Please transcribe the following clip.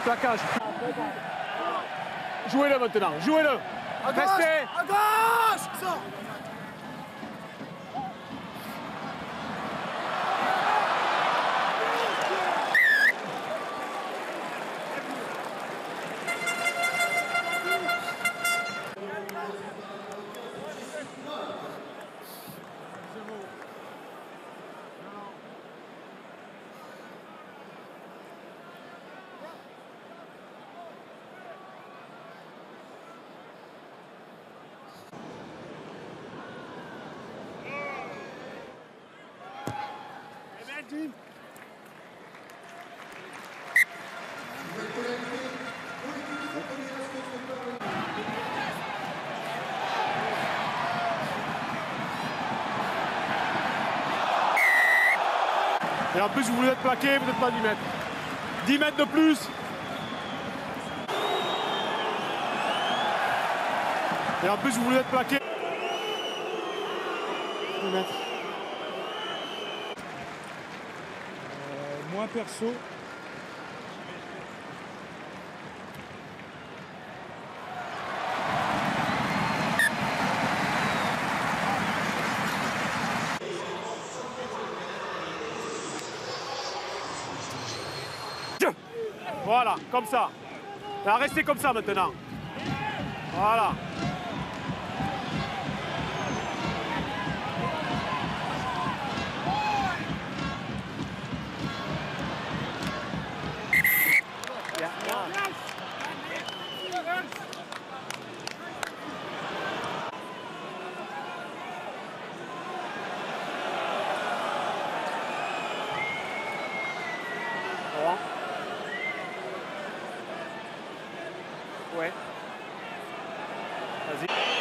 plaquage. Jouez-le maintenant, jouez-le. Restez. À gauche. Sors. Jim. Et en plus, vous voulez être plaqué, vous n'êtes pas 10 mètres. 10 mètres de plus. Et en plus, vous voulez être plaqué. 10 mètres. Moi perso. Voilà, comme ça. Et restez comme ça maintenant. Voilà. Ouais. Vas-y.